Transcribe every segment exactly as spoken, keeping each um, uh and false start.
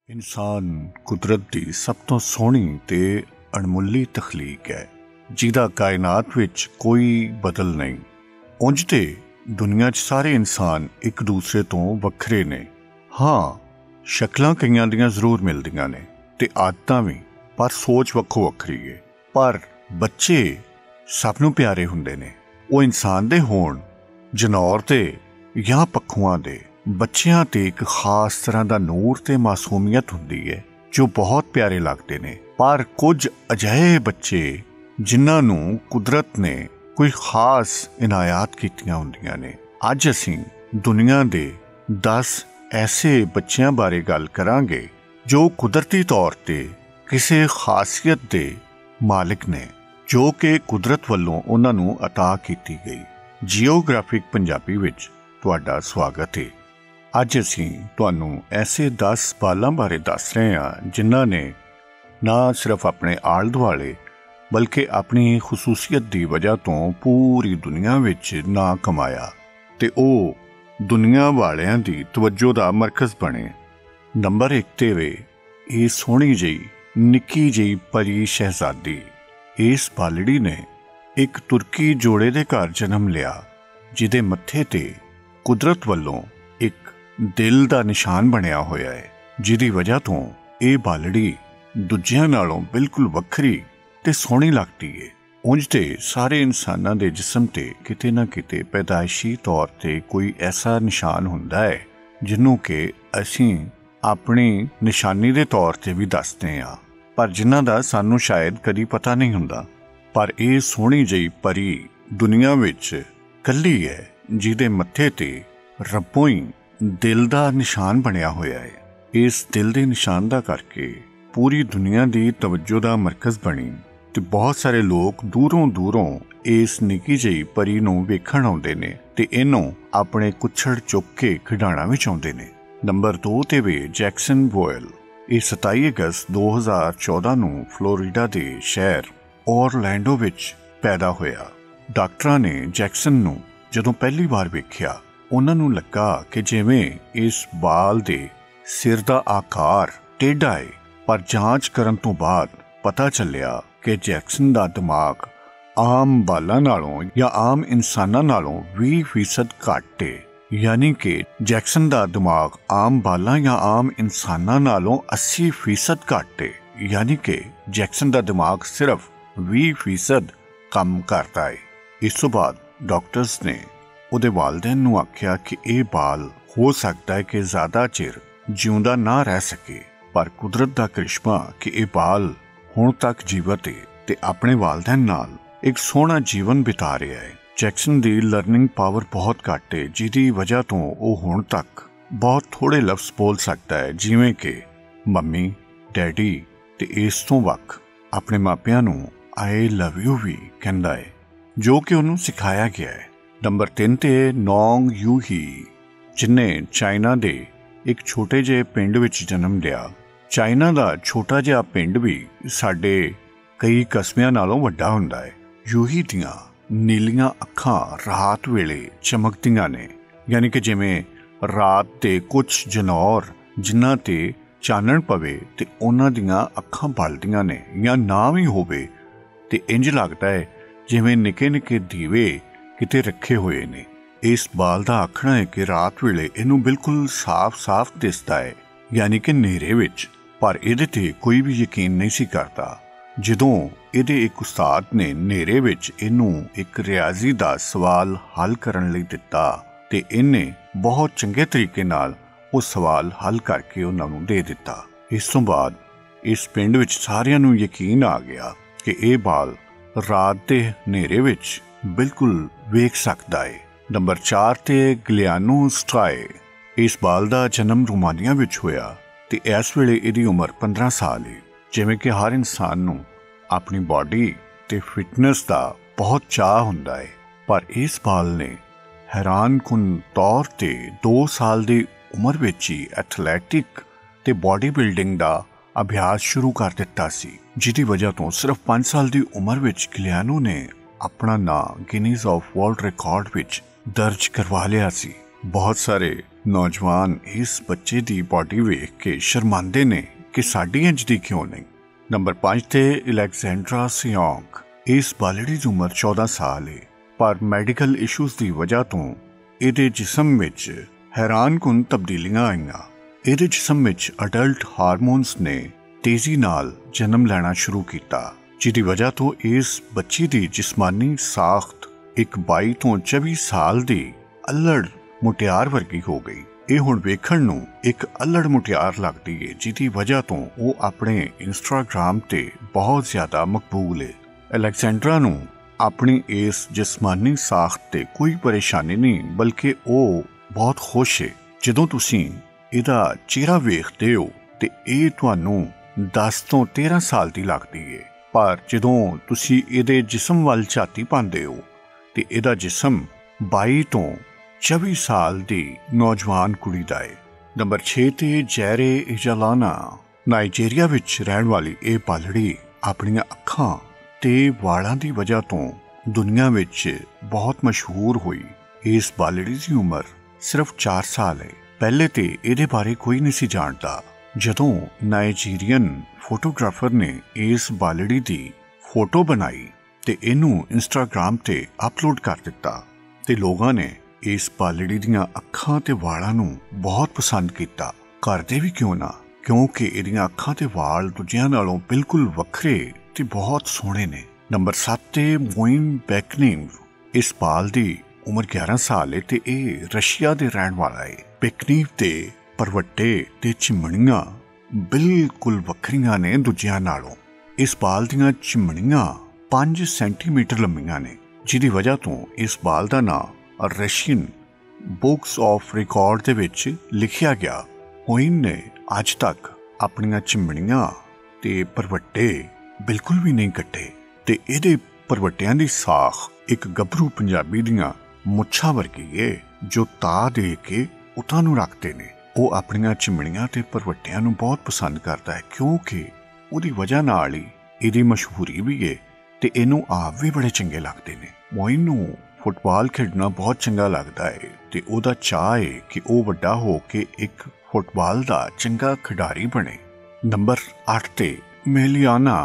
ਇਨਸਾਨ ਕੁਦਰਤ ਦੀ ਸਭ ਤੋਂ ਸੋਹਣੀ ਤੇ ਅਣਮੁੱਲੀ ਤਖਲੀਕ ਹੈ, ਜਿਹਦਾ ਕਾਇਨਾਤ ਵਿੱਚ ਕੋਈ ਬਦਲ ਨਹੀਂ। ਉਂਝ ਤੇ ਦੁਨੀਆ 'ਚ ਸਾਰੇ ਇਨਸਾਨ ਇੱਕ ਦੂਸਰੇ ਤੋਂ ਵੱਖਰੇ ਨੇ। ਹਾਂ, ਸ਼ਕਲਾਂ ਕਈਆਂ ਦੀਆਂ ਜ਼ਰੂਰ ਮਿਲਦੀਆਂ ਨੇ ਤੇ ਆਦਤਾਂ ਵੀ, ਪਰ ਸੋਚ ਵੱਖੋ ਵੱਖਰੀ ਹੈ। ਪਰ ਬੱਚੇ ਸਭ ਨੂੰ ਪਿਆਰੇ ਹੁੰਦੇ ਨੇ, ਉਹ ਇਨਸਾਨ ਦੇ ਹੋਣ, ਜਨੌਰ ਦੇ ਜਾਂ ਪੱਖੂਆਂ ਦੇ। ਬੱਚਿਆਂ ਤੇ ਇੱਕ ਖਾਸ ਤਰ੍ਹਾਂ ਦਾ ਨੂਰ ਤੇ ਮਾਸੂਮੀਅਤ ਹੁੰਦੀ ਹੈ ਜੋ ਬਹੁਤ ਪਿਆਰੇ ਲੱਗਦੇ ਨੇ। ਪਰ ਕੁਝ ਅਜਿਹੇ ਬੱਚੇ ਜਿਨ੍ਹਾਂ ਨੂੰ ਕੁਦਰਤ ਨੇ ਕੋਈ ਖਾਸ ਇਨਾਇਤ ਕੀਤੀਆਂ ਹੁੰਦੀਆਂ ਨੇ। ਅੱਜ ਅਸੀਂ ਦੁਨੀਆ ਦੇ ਦਸ ਐਸੇ ਬੱਚਿਆਂ ਬਾਰੇ ਗੱਲ ਕਰਾਂਗੇ ਜੋ ਕੁਦਰਤੀ ਤੌਰ ਤੇ ਕਿਸੇ ਖਾਸੀਅਤ ਦੇ ਮਾਲਿਕ ਨੇ, ਜੋ ਕਿ ਕੁਦਰਤ ਵੱਲੋਂ ਉਹਨਾਂ ਨੂੰ ਅਤਾ ਕੀਤੀ ਗਈ। ਜੀਓਗ੍ਰਾਫਿਕ ਪੰਜਾਬੀ ਵਿੱਚ ਤੁਹਾਡਾ ਸਵਾਗਤ ਹੈ। ਅੱਜ ਅਸੀਂ ਤੁਹਾਨੂੰ ਐਸੇ ਦਸ ਬਾਲਾਂ ਬਾਰੇ ਦੱਸ ਰਹੇ ਹਾਂ ਜਿਨ੍ਹਾਂ ਨੇ ਨਾ ਸਿਰਫ ਆਪਣੇ ਆਲੇ ਦੁਆਲੇ ਬਲਕਿ ਆਪਣੀ ਖਸੂਸੀਅਤ ਦੀ ਵਜ੍ਹਾ ਤੋਂ ਪੂਰੀ ਦੁਨੀਆ ਵਿੱਚ ਨਾਂ ਕਮਾਇਆ ਤੇ ਉਹ ਦੁਨੀਆ ਵਾਲਿਆਂ ਦੀ ਤਵੱਜੋ ਦਾ ਮਰਕਜ਼ ਬਣੇ। ਨੰਬਰ ਇੱਕ ਤੇ ਵੇ ਇਹ ਸੋਹਣੀ ਜਿਹੀ ਨਿੱਕੀ ਜਿਹੀ ਪਰੀ ਸ਼ਹਿਜ਼ਾਦੀ। ਇਸ ਬਾਲੜੀ ਨੇ ਇੱਕ ਤੁਰਕੀ ਜੋੜੇ ਦੇ ਘਰ ਜਨਮ ਲਿਆ, ਜਿਹਦੇ ਮੱਥੇ ਤੇ ਕੁਦਰਤ ਵੱਲੋਂ ਇੱਕ ਦਿਲ ਦਾ ਨਿਸ਼ਾਨ ਬਣਿਆ ਹੋਇਆ ਹੈ, ਜਿਹਦੀ ਵਜ੍ਹਾ ਤੋਂ ਇਹ ਬਾਲੜੀ ਦੂਜਿਆਂ ਨਾਲੋਂ ਬਿਲਕੁਲ ਵੱਖਰੀ ਤੇ ਸੋਹਣੀ ਲੱਗਦੀ ਹੈ। ਉਂਝ ਤੇ ਸਾਰੇ ਇਨਸਾਨਾਂ ਦੇ ਜਿਸਮ ਤੇ ਕਿਤੇ ਨਾ ਕਿਤੇ ਪੈਦਾਇਸ਼ੀ ਤੌਰ ਤੇ ਕੋਈ ਐਸਾ ਨਿਸ਼ਾਨ ਹੁੰਦਾ ਹੈ ਜਿਹਨੂੰ ਕਿ ਅਸੀਂ ਆਪਣੀ ਨਿਸ਼ਾਨੀ ਦੇ ਤੌਰ ਤੇ ਵੀ ਦੱਸਦੇ ਹਾਂ, ਪਰ ਜਿਨ੍ਹਾਂ ਦਾ ਸਾਨੂੰ ਸ਼ਾਇਦ ਕਦੀ ਪਤਾ ਨਹੀਂ ਹੁੰਦਾ। ਪਰ ਇਹ ਸੋਹਣੀ ਜਿਹੀ ਪਰੀ ਦੁਨੀਆ ਵਿੱਚ ਇਕੱਲੀ ਹੈ ਜਿਹਦੇ ਮੱਥੇ ਤੇ ਰੱਬੋਂ ਹੀ ਦਿਲ ਦਾ ਨਿਸ਼ਾਨ ਬਣਿਆ ਹੋਇਆ ਹੈ। ਇਸ ਦਿਲ ਦੇ ਨਿਸ਼ਾਨ ਦਾ ਕਰਕੇ ਪੂਰੀ ਦੁਨੀਆ ਦੀ ਤਵੱਜੋ ਦਾ ਮਰਕਜ਼ ਬਣੀ ਤੇ ਬਹੁਤ ਸਾਰੇ ਲੋਕ ਦੂਰੋਂ ਦੂਰੋਂ ਇਸ ਨਿੱਕੀ ਜਿਹੀ ਪਰੀ ਨੂੰ ਵੇਖਣ ਆਉਂਦੇ ਨੇ ਤੇ ਇਹਨੂੰ ਆਪਣੇ ਕੁੱਛੜ ਚੁੱਕ ਕੇ ਖਿਡਾਉਣਾ ਵੀ ਚਾਹੁੰਦੇ ਨੇ। ਨੰਬਰ ਦੋ ਤੇ ਵੇ ਜੈਕਸਨ ਵੋਇਲ। ਇਹ ਸਤਾਈ ਅਗਸਤ ਦੋ ਹਜ਼ਾਰ ਚੌਦਾਂ ਨੂੰ ਫਲੋਰੀਡਾ ਦੇ ਸ਼ਹਿਰ ਔਰਲੈਂਡੋ ਵਿੱਚ ਪੈਦਾ ਹੋਇਆ। ਡਾਕਟਰਾਂ ਨੇ ਜੈਕਸਨ ਨੂੰ ਜਦੋਂ ਪਹਿਲੀ ਵਾਰ ਵੇਖਿਆ, ਉਹਨਾਂ ਨੂੰ ਲੱਗਾ ਕਿ ਜਿਵੇਂ ਇਸ ਬਾਲ ਦੇ ਸਿਰ ਦਾ ਆਕਾਰ ਟੇਢਾ ਹੈ, ਪਰ ਜਾਂਚ ਕਰਨ ਤੋਂ ਬਾਅਦ ਪਤਾ ਚੱਲਿਆ ਕਿ ਜੈਕਸਨ ਦਾ ਦਿਮਾਗ ਆਮ ਬਾਲਾਂ ਨਾਲੋਂ ਜਾਂ ਆਮ ਇਨਸਾਨਾਂ ਨਾਲੋਂ ਵੀਹ ਫੀਸਦ ਘੱਟ ਹੈ। ਯਾਨੀ ਕਿ ਜੈਕਸਨ ਦਾ ਦਿਮਾਗ ਆਮ ਬਾਲਾਂ ਜਾਂ ਆਮ ਇਨਸਾਨਾਂ ਨਾਲੋਂ ਅੱਸੀ ਫੀਸਦ ਘੱਟ ਹੈ। ਯਾਨੀ ਕਿ ਜੈਕਸਨ ਦਾ ਦਿਮਾਗ ਸਿਰਫ ਵੀਹ ਫੀਸਦ ਕੰਮ ਕਰਦਾ ਹੈ। ਇਸ ਤੋਂ ਬਾਅਦ ਡਾਕਟਰਸ ਨੇ ਉਹਦੇ ਵਾਲਿदैन ਨੂੰ ਆਖਿਆ ਕਿ ਇਹ ਬਾਲ ਹੋ ਸਕਦਾ ਹੈ ਕਿ ਜ਼ਿਆਦਾ ਚਿਰ ਜਿਉਂਦਾ ਨਾ ਰਹਿ ਸਕੇ, ਪਰ ਕੁਦਰਤ ਦਾ ਕਰਿਸ਼ਮਾ ਕਿ ਇਹ ਬਾਲ ਹੁਣ ਤੱਕ ਜੀਵਤ ਹੈ ਤੇ ਆਪਣੇ ਵਾਲਿदैन ਨਾਲ ਇੱਕ ਸੋਹਣਾ ਜੀਵਨ ਬਿਤਾ ਰਿਹਾ ਹੈ। ਜੈਕਸਨ ਦੀ ਲਰਨਿੰਗ ਪਾਵਰ ਬਹੁਤ ਘੱਟ ਹੈ, ਜਿਹਦੀ ਵਜ੍ਹਾ ਤੋਂ ਉਹ ਹੁਣ ਤੱਕ ਬਹੁਤ ਥੋੜੇ ਲਫ਼ਜ਼ ਬੋਲ ਸਕਦਾ ਹੈ, ਜਿਵੇਂ ਕਿ ਮੰਮੀ, ਡੈਡੀ ਤੇ ਇਸ ਤੋਂ ਵੱਖ ਆਪਣੇ ਮਾਪਿਆਂ ਨੂੰ ਆਈ ਲਵ ਯੂ ਵੀ ਕਹਿੰਦਾ ਹੈ, ਜੋ ਕਿ ਉਹਨੂੰ ਸਿਖਾਇਆ ਗਿਆ ਹੈ। ਨੰਬਰ ਤਿੰਨ ਤੇ ਨੌਂਗ ਯੂ ਹੀ, ਜਿਨੇ ਚਾਈਨਾ ਦੇ ਇੱਕ ਛੋਟੇ ਜਿਹੇ ਪਿੰਡ ਵਿੱਚ ਜਨਮ ਲਿਆ। ਚਾਈਨਾ ਦਾ ਛੋਟਾ ਜਿਹਾ ਪਿੰਡ ਵੀ ਸਾਡੇ ਕਈ ਕਸਬਿਆਂ ਨਾਲੋਂ ਵੱਡਾ ਹੁੰਦਾ ਹੈ। ਯੂਹੀ ਦੀਆਂ ਨੀਲੀਆਂ ਅੱਖਾਂ ਰਾਤ ਵੇਲੇ ਚਮਕਦੀਆਂ ਨੇ, ਯਾਨੀ ਕਿ ਜਿਵੇਂ ਰਾਤ ਦੇ ਕੁਝ ਜਨੌਰ ਜਿਨ੍ਹਾਂ ਤੇ ਚਾਨਣ ਪਵੇ ਤੇ ਉਹਨਾਂ ਦੀਆਂ ਅੱਖਾਂ ਬਲਦੀਆਂ ਨੇ, ਜਾਂ ਨਾ ਵੀ ਹੋਵੇ ਤੇ ਇੰਜ ਲੱਗਦਾ ਹੈ ਜਿਵੇਂ ਨਿੱਕੇ ਨਿੱਕੇ ਦੀਵੇ ਕਿਤੇ ਰੱਖੇ ਹੋਏ ਨੇ। ਇਸ ਬਾਲ ਦਾ ਆਖਣਾ ਹੈ ਕਿ ਰਾਤ ਵੇਲੇ ਇਹਨੂੰ ਬਿਲਕੁਲ ਸਾਫ਼-ਸਾਫ਼ ਦਿਸਦਾ ਹੈ, ਯਾਨੀ ਕਿ ਹਨੇਰੇ ਵਿੱਚ। ਪਰ ਇਹਦੇ ਤੇ ਕੋਈ ਵੀ ਯਕੀਨ ਨਹੀਂ ਸੀ ਕਰਦਾ। ਜਦੋਂ ਇਹਦੇ ਇੱਕ ਉਸਤਾਦ ਨੇ ਹਨੇਰੇ ਵਿੱਚ ਇਹਨੂੰ ਇੱਕ ਰਿਆਜ਼ੀ ਦਾ ਸਵਾਲ ਹੱਲ ਕਰਨ ਲਈ ਦਿੱਤਾ ਤੇ ਇਹਨੇ ਬਹੁਤ ਚੰਗੇ ਤਰੀਕੇ ਨਾਲ ਉਹ ਸਵਾਲ ਹੱਲ ਕਰਕੇ ਉਹਨਾਂ ਨੂੰ ਦੇ ਦਿੱਤਾ। ਇਸ ਤੋਂ ਬਾਅਦ ਇਸ ਪਿੰਡ ਵਿੱਚ ਸਾਰਿਆਂ ਨੂੰ ਯਕੀਨ ਆ ਗਿਆ ਕਿ ਇਹ ਬਾਲ ਰਾਤ ਦੇ ਹਨੇਰੇ ਵਿੱਚ ਬਿਲਕੁਲ ਵੇਖ ਸਕਦਾ ਹੈ। ਨੰਬਰ ਚਾਰ ਤੇ ਗਲਿਆਨੋ ਸਟਰਾਏ। ਇਸ ਬਾਲ ਦਾ ਜਨਮ ਰੋਮਾਨੀਆ ਵਿੱਚ ਹੋਇਆ ਤੇ ਇਸ ਵੇਲੇ ਇਹਦੀ ਉਮਰ ਪੰਦਰਾਂ ਸਾਲ ਹੈ। ਜਿਵੇਂ ਕਿ ਹਰ ਇਨਸਾਨ ਨੂੰ ਆਪਣੀ ਬਾਡੀ ਤੇ ਫਿਟਨੈਸ ਦਾ ਬਹੁਤ ਚਾਅ ਹੁੰਦਾ ਹੈ, ਪਰ ਇਸ ਬਾਲ ਨੇ ਹੈਰਾਨਕੁਨ ਤੌਰ ਤੇ ਦੋ ਸਾਲ ਦੀ ਉਮਰ ਵਿੱਚ ਹੀ ਐਥਲੈਟਿਕ ਤੇ ਬਾਡੀ ਬਿਲਡਿੰਗ ਦਾ ਅਭਿਆਸ ਸ਼ੁਰੂ ਕਰ ਦਿੱਤਾ ਸੀ, ਜਿਹਦੀ ਵਜ੍ਹਾ ਤੋਂ ਸਿਰਫ ਪੰਜ ਸਾਲ ਦੀ ਉਮਰ ਵਿੱਚ ਗਲਿਆਨੋ ਨੇ ਆਪਣਾ ਨਾਂ ਗਿਨੀਜ਼ ਆਫ ਵਰਲਡ ਰਿਕਾਰਡ ਵਿੱਚ ਦਰਜ ਕਰਵਾ ਲਿਆ ਸੀ। ਬਹੁਤ ਸਾਰੇ नौजवान इस बच्चे दी बॉडी वेख के शर्मांदे ने कि साडी इंज दी क्यों नहीं। नंबर पांच ते अलेक्जेंड्रा सियोंग। इस बालड़ी की उम्र चौदह साल है, पर मैडिकल इशूज की वजह तो इहदे जिसम विच हैरानकुन तब्दीलियां आईयां। इहदे जिसम विच अडल्ट हारमोन्स ने तेजी नाल जन्म लेना शुरू किया, जिहदी वजह तो इस बच्ची की जिस्मानी साख्त एक बाई तो चौबी साल की अल्लड़ मुटियार वर्गी हो गई। ਇਹ ਹੁਣ ਵੇਖਣ ਨੂੰ ਇੱਕ ਅਲੜ ਮੁਟਿਆਰ ਲੱਗਦੀ ਏ, ਜਿਹਦੀ ਵਜ੍ਹਾ ਤੋਂ ਉਹ ਆਪਣੇ ਇੰਸਟਾਗ੍ਰਾਮ ਤੇ ਬਹੁਤ ਜ਼ਿਆਦਾ ਮਕਬੂਲ ਏ। ਅਲੈਗਜ਼ੈਂਡਰਾ ਨੂੰ ਆਪਣੀ ਇਸ ਜਿਸਮਾਨੀ ਸਾਖਤ ਤੇ ਕੋਈ ਪਰੇਸ਼ਾਨੀ ਨਹੀਂ, ਬਲਕਿ ਉਹ ਬਹੁਤ ਖੁਸ਼ ਏ। ਜਦੋਂ ਤੁਸੀਂ ਇਹਦਾ ਚਿਹਰਾ ਵੇਖਦੇ ਹੋ ਤੇ ਇਹ ਤੁਹਾਨੂੰ ਦਸ ਤੋਂ ਤੇਰਾਂ ਸਾਲ ਦੀ ਲੱਗਦੀ ਏ, ਪਰ ਜਦੋਂ ਤੁਸੀਂ ਇਹਦੇ ਜਿਸਮ ਵੱਲ ਝਾਤੀ ਪਾਉਂਦੇ ਹੋ ਤੇ ਇਹਦਾ ਜਿਸਮ ਬਾਈ ਤੋਂ चौबी साल की नौजवान कुड़ी दा है। नंबर छे ते जैरे इजालाना। नाइजीरिया विच रहन वाली ये पालड़ी अपनियां अखां ते वालां दी वजह तो दुनिया विच बहुत मशहूर हुई। इस बालड़ी की उम्र सिर्फ चार साल है। पहले ते इहदे बारे कोई नहीं सी जानता। जदों नाइजीरियन फोटोग्राफर ने इस बालड़ी की फोटो बनाई ते इनू इंस्टाग्राम ते अपलोड कर दिता ते लोगां ने इस बालड़ी दियां अखां ते वालां नूं बहुत पसंद किया। करदे भी क्यों ना, क्योंकि इहदियां अखां ते वाल दूजियां नालों बिल्कुल वखरे ते बहुत सोहणे ने। नंबर सत्त ते मोइन बेकनीव। इस बाल दी उम्र ग्यारह साल है ते इह रशिया दे रहण वाला है। बेकनीव दे परवट्टे ते चिमणियां बिल्कुल वखरियां ने दूजियां नालों। इस बाल दियां चिमणियां पांच सेंटीमीटर लंबियां ने, जिहदी वजह तो इस बाल दा नाम रशियन बुक्स ऑफ रिकॉर्ड दे विच लिखिया गया। मोइन ने अज तक अपनियां चिमणियां ते परवट्टे बिल्कुल भी नहीं कट्टे ते इहदे परवट्टियां दी साख एक गभरू पंजाबी दियां मुच्छां वर्गी है, जो ता दे के उतां नूं रखते ने। ਉਹ अपनियां चिमणियां ते परवट्टियां नूं बहुत पसंद करता है, क्योंकि ਉਹਦੀ वजह नाल ही ਇਹਦੀ मशहूरी भी है ते ਇਹਨੂੰ आप भी बड़े चंगे लगते ने। मोइन नूं फुटबॉल खेडना बहुत चंगा लगता है ते ਉਹਦਾ ਚਾਅ है कि ਉਹ ਵੱਡਾ हो के एक फुटबॉल ਦਾ ਚੰਗਾ ਖਿਡਾਰੀ बने। नंबर आठ ते मेलियाना।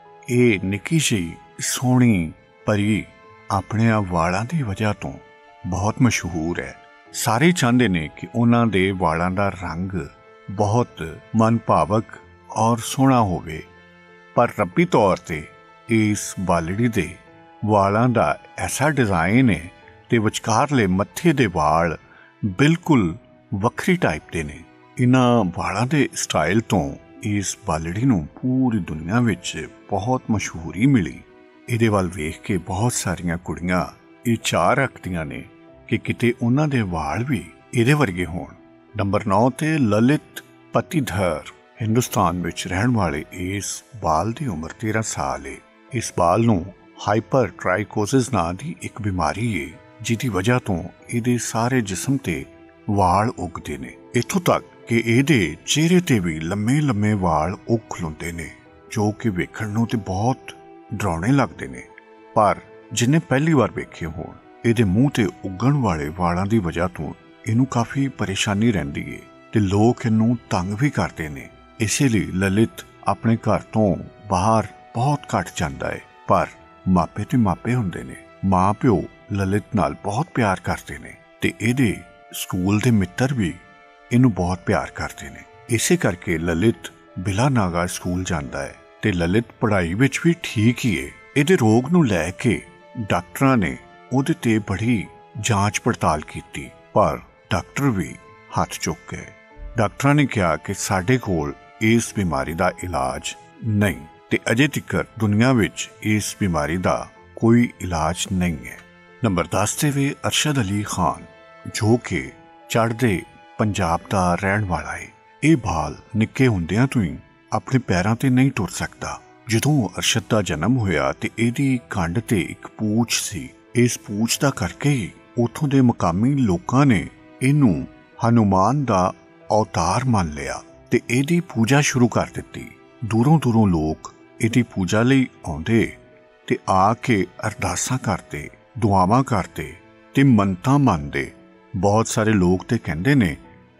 ਇਹ ਨਿੱਕੀ ਜਿਹੀ ਸੋਹਣੀ ਪਰੀ ਆਪਣੇ ਵਾਲਾਂ ਦੀ ਵਜ੍ਹਾ ਤੋਂ ਬਹੁਤ ਮਸ਼ਹੂਰ ਹੈ। ਸਾਰੇ ਚਾਹੁੰਦੇ ਨੇ ਕਿ ਉਹਨਾਂ ਦੇ ਵਾਲਾਂ ਦਾ ਰੰਗ ਬਹੁਤ ਮਨਭਾਵਕ ਔਰ ਸੋਹਣਾ ਹੋਵੇ, ਪਰ ਰੱਬੀ ਤੌਰ ਤੇ ਇਸ ਬਾਲੜੀ ਦੇ ਵਾਲਾਂ ਦਾ ਐਸਾ ਡਿਜ਼ਾਈਨ ਹੈ ਤੇ ਵਿਚਕਾਰਲੇ ਮੱਥੇ ਦੇ ਵਾਲ ਬਿਲਕੁਲ ਵੱਖਰੀ ਟਾਈਪ ਦੇ ਨੇ। ਇਹਨਾਂ ਵਾਲਾਂ ਦੇ ਸਟਾਈਲ ਤੋਂ ਇਸ ਬਾਲੜੀ ਨੂੰ ਪੂਰੀ ਦੁਨੀਆ ਵਿੱਚ ਬਹੁਤ ਮਸ਼ਹੂਰੀ ਮਿਲੀ। ਇਹਦੇ ਵੱਲ ਵੇਖ ਕੇ ਬਹੁਤ ਸਾਰੀਆਂ ਕੁੜੀਆਂ ਇਹ ਚਾਅ ਰੱਖਦੀਆਂ ਨੇ ਕਿ ਕਿਤੇ ਉਹਨਾਂ ਦੇ ਵਾਲ ਵੀ ਇਹਦੇ ਵਰਗੇ ਹੋਣ। ਨੰਬਰ ਨੌ ਤੇ ਲਲਿਤ ਪਤੀਧਰ। ਹਿੰਦੁਸਤਾਨ ਵਿੱਚ ਰਹਿਣ ਵਾਲੇ ਇਸ ਬਾਲ ਦੀ ਉਮਰ ਤੇਰਾਂ ਸਾਲ ਹੈ। ਇਸ ਬਾਲ ਨੂੰ ਹਾਈਪਰ ਟ੍ਰਾਈਕੋਸਿਸ ਨਾਂ ਦੀ ਇੱਕ ਬਿਮਾਰੀ ਹੈ, ਜਿਹਦੀ ਵਜ੍ਹਾ ਤੋਂ ਇਹਦੇ ਸਾਰੇ ਜਿਸਮ ਤੇ ਵਾਲ ਉੱਗਦੇ ਨੇ, ਇੱਥੋਂ ਤੱਕ ਕਿ ਇਹਦੇ ਚਿਹਰੇ ਤੇ ਵੀ ਲੰਮੇ ਲੰਮੇ ਵਾਲ ਉੱਗ ਖਲੋਂਦੇ ਨੇ, ਜੋ ਕਿ ਵੇਖਣ ਨੂੰ ਤੇ ਬਹੁਤ ਡਰਾਉਣੇ ਲੱਗਦੇ ਨੇ। ਪਰ ਜਿੰਨੇ ਪਹਿਲੀ ਵਾਰ ਵੇਖੇ ਹੋਣ, ਇਹਦੇ ਮੂੰਹ ਤੇ ਉੱਗਣ ਵਾਲੇ ਵਾਲਾਂ ਦੀ ਵਜ੍ਹਾ ਤੋਂ ਇਹਨੂੰ ਕਾਫੀ ਪਰੇਸ਼ਾਨੀ ਰਹਿੰਦੀ ਹੈ ਤੇ ਲੋਕ ਇਹਨੂੰ ਤੰਗ ਵੀ ਕਰਦੇ ਨੇ। ਇਸੇ ਲਈ ਲਲਿਤ ਆਪਣੇ ਘਰ ਤੋਂ ਬਾਹਰ ਬਹੁਤ ਘੱਟ ਜਾਂਦਾ ਹੈ, ਪਰ ਮਾਪੇ ਤੇ ਮਾਪੇ ਹੁੰਦੇ ਨੇ। ਮਾਂ ਪਿਓ ਲਲਿਤ ਨਾਲ ਬਹੁਤ ਪਿਆਰ ਕਰਦੇ ਨੇ ਤੇ ਇਹਦੇ ਸਕੂਲ ਦੇ ਮਿੱਤਰ ਵੀ ਇਹਨੂੰ ਬਹੁਤ ਪਿਆਰ ਕਰਦੇ ਨੇ। ਇਸੇ ਕਰਕੇ ਲਲਿਤ ਬਿਲਾ ਨਾਗਾ ਸਕੂਲ ਜਾਂਦਾ ਹੈ ਤੇ ਲਲਿਤ ਪੜ੍ਹਾਈ ਵਿੱਚ ਵੀ ਠੀਕ ਹੀ ਹੈ। ਇਹਦੇ ਰੋਗ ਨੂੰ ਲੈ ਕੇ ਡਾਕਟਰਾਂ ਨੇ ਉਹਦੇ ਤੇ ਬੜੀ ਜਾਂਚ ਪੜਤਾਲ ਕੀਤੀ, ਪਰ ਡਾਕਟਰ ਵੀ ਹੱਥ ਚੁੱਕ ਗਏ। ਡਾਕਟਰਾਂ ਨੇ ਕਿਹਾ ਕਿ ਸਾਡੇ ਕੋਲ ਇਸ ਬਿਮਾਰੀ ਦਾ ਇਲਾਜ ਨਹੀਂ ਤੇ ਅਜੇ ਤੱਕ ਦੁਨੀਆ ਵਿੱਚ ਇਸ ਬਿਮਾਰੀ ਦਾ ਕੋਈ ਇਲਾਜ ਨਹੀਂ ਹੈ। ਨੰਬਰ ਦਸ ਤੇ ਵੇ ਅਰਸ਼ਦ ਅਲੀ ਖਾਨ, ਜੋ ਕਿ ਚੜ੍ਹਦੇ ਪੰਜਾਬ ਦਾ ਰਹਿਣ ਵਾਲਾ ਹੈ। ਇਹ ਬਾਲ ਨਿੱਕੇ ਹੁੰਦਿਆਂ ਤੋਂ ਹੀ ਆਪਣੇ ਪੈਰਾਂ ਤੇ ਨਹੀਂ ਟੁਰ ਸਕਦਾ। ਜਦੋਂ ਅਰਸ਼ਦ ਦਾ ਜਨਮ ਹੋਇਆ ਤੇ ਇਹਦੀ ਕੰਡ ਤੇ ਇੱਕ ਪੂਛ ਸੀ। ਇਸ ਪੂਛ ਦਾ ਕਰਕੇ ਹੀ ਉੱਥੋਂ ਦੇ ਮਕਾਮੀ ਲੋਕਾਂ ਨੇ ਇਹਨੂੰ ਹਨੂਮਾਨ ਦਾ ਅਵਤਾਰ ਮੰਨ ਲਿਆ ਤੇ ਇਹਦੀ ਪੂਜਾ ਸ਼ੁਰੂ ਕਰ ਦਿੱਤੀ। ਦੂਰੋਂ ਦੂਰੋਂ ਲੋਕ ਇਹਦੀ ਪੂਜਾ ਲਈ ਆਉਂਦੇ ਤੇ ਆ ਕੇ ਅਰਦਾਸਾਂ ਕਰਦੇ, ਦੁਆਵਾਂ ਕਰਦੇ ਤੇ ਮੰਨਤਾਂ ਮੰਨਦੇ। ਬਹੁਤ ਸਾਰੇ ਲੋਕ ਤੇ ਕਹਿੰਦੇ ਨੇ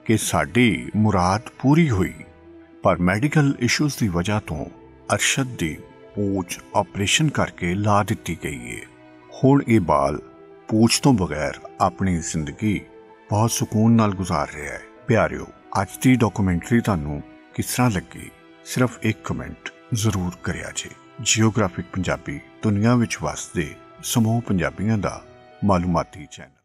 ਕਿ ਸਾਡੀ ਮੁਰਾਦ ਪੂਰੀ ਹੋਈ, ਪਰ ਮੈਡੀਕਲ ਇਸ਼ੂਜ਼ ਦੀ ਵਜ੍ਹਾ ਤੋਂ ਅਰਸ਼ਦ ਦੀ ਪੂਛ ਆਪਰੇਸ਼ਨ ਕਰਕੇ ਲਾ ਦਿੱਤੀ ਗਈ ਹੈ। ਹੁਣ ਇਹ ਬਾਲ ਪੂਛ ਤੋਂ ਬਗੈਰ ਆਪਣੀ ਜ਼ਿੰਦਗੀ ਬਹੁਤ ਸਕੂਨ ਨਾਲ ਗੁਜ਼ਾਰ ਰਿਹਾ ਹੈ। ਪਿਆਰਿਓ, ਅੱਜ ਦੀ ਡਾਕੂਮੈਂਟਰੀ ਤੁਹਾਨੂੰ ਕਿਸ ਤਰ੍ਹਾਂ ਲੱਗੀ? ਸਿਰਫ ਇੱਕ ਕਮੈਂਟ ਜ਼ਰੂਰ ਕਰਿਆ ਜੇ। ਜੀਓਗ੍ਰਾਫਿਕ ਪੰਜਾਬੀ ਦੁਨੀਆ ਵਿੱਚ ਵਸਦੇ ਸਮੂਹ ਪੰਜਾਬੀਆਂ ਦਾ ਮਾਲੂਮਾਤੀ ਚੈਨਲ।